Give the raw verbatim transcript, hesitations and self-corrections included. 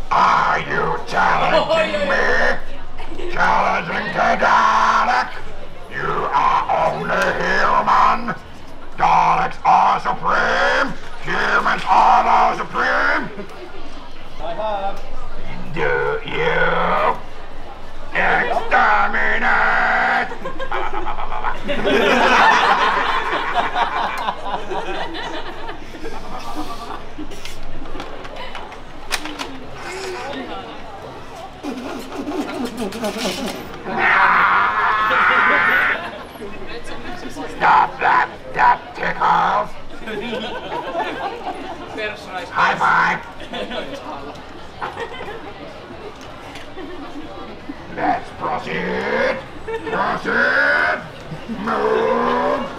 Are you challenging me? Challenging the Dalek? You are only human. Daleks are supreme. Humans are now supreme. I have. Do you exterminate? Stop that, that tickles. High five. Let's proceed. Proceed. Move.